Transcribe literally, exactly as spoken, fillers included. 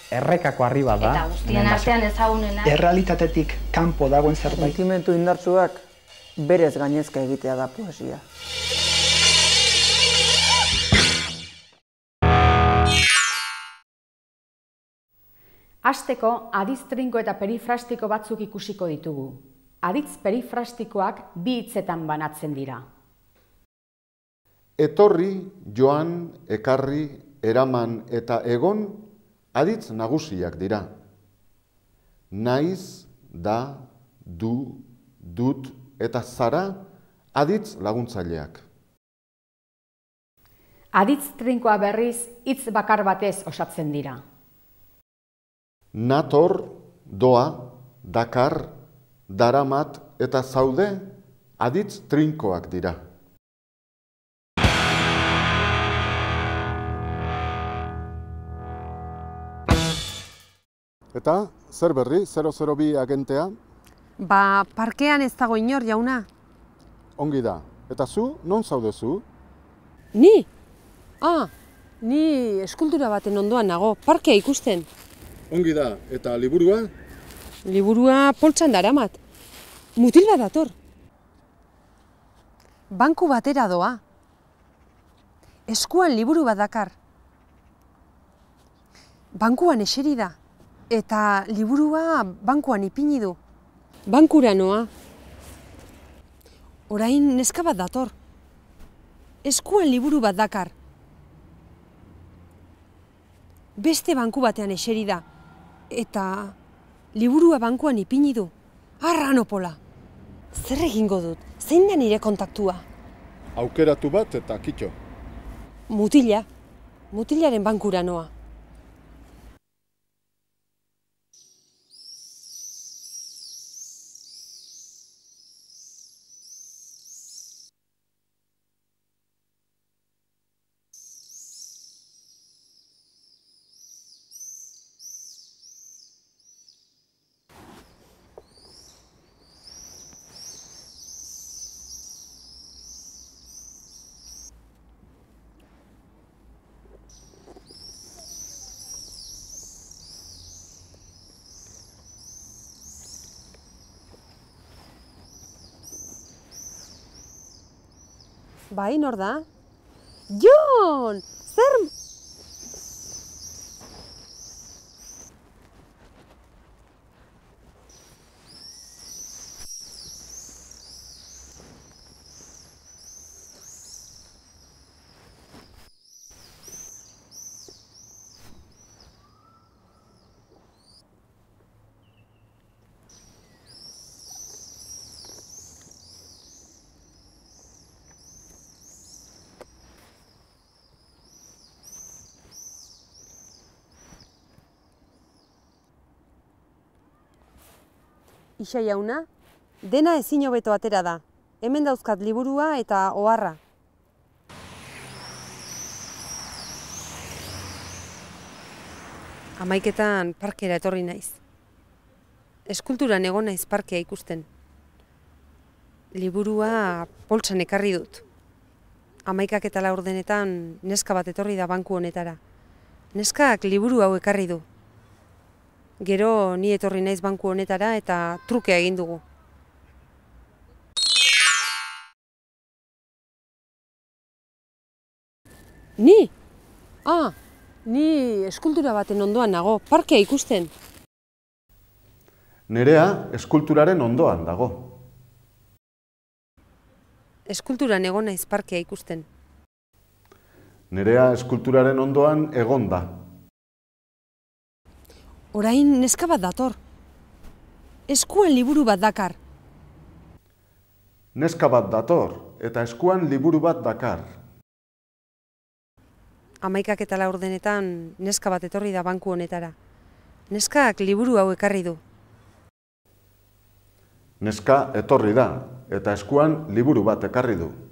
errekako arriba da. Eta guztien artean ezagunena. Errealitatetik kanpo dagoen zerbait. Sentimendu indartsuak berez gainezka egitea da poesia. Hasteko, aditz trinko eta perifrastiko batzuk ikusiko ditugu. Aditz perifrastikoak bi hitzetan banatzen dira. Etorri, joan, ekarri, eraman eta egon aditz nagusiak dira. Naiz, da, du, dut eta zara aditz laguntzaileak. Aditz trinkoa berriz hitz bakar batez osatzen dira. Nator, doa, dakar, daramat eta zaude aditz trinkoak dira. Eta, zer berri, zero zero bi agentea? Ba, parkean ez dago inor, jauna. Ongi da. Eta zu, non zaudezu? Ni? Ah, ni eskultura baten ondoan nago, parkea ikusten. Ongi da. Eta liburua? Liburua poltsan daramat. Mutil bat dator. Banku batera doa. Eskuan liburu bat dakar. Bankuan eseri da. Eta liburua bankuan ipini du. Bankura noa. Orain neska bat dator. Eskuan liburu bat dakar. Beste banku batean eseri da. Eta liburua bankuan ipini du. Arranopola. Zer egingo dut? Zein da nire kontaktua? Aukeratu bat eta kitxo. Mutila. Mutilaren bankura noa. Bai, nor da? Jon! Zer... Isa jauna, dena ezin hobeto atera da. Hemen dauzkat liburua eta oharra. Hamaiketan parkera etorri naiz. Eskulturan egon naiz parkea ikusten. Liburua poltsan ekarri dut. Hamaikak eta laur denetan neska bat etorri da banku honetara. Neskak liburu hau ekarri du. Gero ni etorri naiz banku honetara eta trukea egin dugu. Ni? Ah, ni eskultura baten ondoan nago, parkea ikusten. Nerea eskulturaren ondoan dago. Eskulturan egon naiz parkea ikusten. Nerea eskulturaren ondoan egon da. Orain neska bat dator. Eskuan liburu bat dakar. Neska bat dator eta eskuan liburu bat dakar. Hamaikak eta laur denetan neska bat etorri da banku honetara. Neskak liburu hau ekarri du. Neska etorri da eta eskuan liburu bat ekarri du.